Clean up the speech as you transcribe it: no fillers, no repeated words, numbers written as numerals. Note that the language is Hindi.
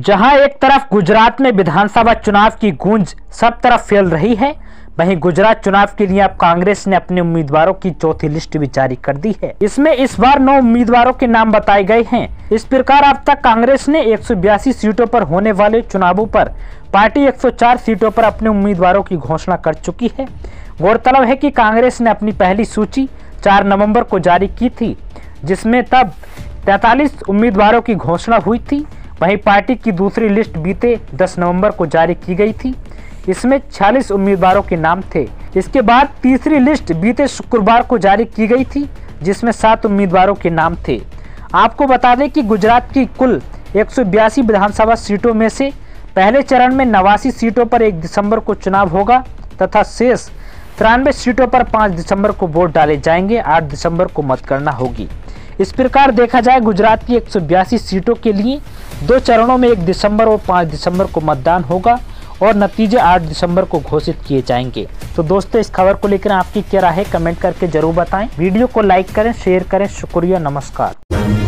जहां एक तरफ गुजरात में विधानसभा चुनाव की गूंज सब तरफ फैल रही है, वहीं गुजरात चुनाव के लिए अब कांग्रेस ने अपने उम्मीदवारों की चौथी लिस्ट भी जारी कर दी है। इसमें इस बार 9 उम्मीदवारों के नाम बताए गए हैं। इस प्रकार अब तक कांग्रेस ने 182 सीटों पर होने वाले चुनावों पर पार्टी 104 सीटों पर अपने उम्मीदवारों की घोषणा कर चुकी है। गौरतलब है कि कांग्रेस ने अपनी पहली सूची 4 नवंबर को जारी की थी, जिसमें तब 43 उम्मीदवारों की घोषणा हुई थी। वहीं पार्टी की दूसरी लिस्ट बीते 10 नवंबर को जारी की गई थी। इसमें 46 उम्मीदवारों के नाम थे। इसके बाद तीसरी लिस्ट बीते शुक्रवार को जारी की गई थी, जिसमें 7 उम्मीदवारों के नाम थे। आपको बता दें कि गुजरात की कुल 182 विधानसभा सीटों में से पहले चरण में 89 सीटों पर 1 दिसंबर को चुनाव होगा तथा शेष 93 सीटों पर 5 दिसंबर को वोट डाले जाएंगे। 8 दिसंबर को मतगणना होगी। इस प्रकार देखा जाए गुजरात की 182 सीटों के लिए 2 चरणों में 1 दिसंबर और 5 दिसंबर को मतदान होगा और नतीजे 8 दिसंबर को घोषित किए जाएंगे। तो दोस्तों, इस खबर को लेकर आपकी क्या राय है, कमेंट करके जरूर बताएं। वीडियो को लाइक करें, शेयर करें। शुक्रिया, नमस्कार।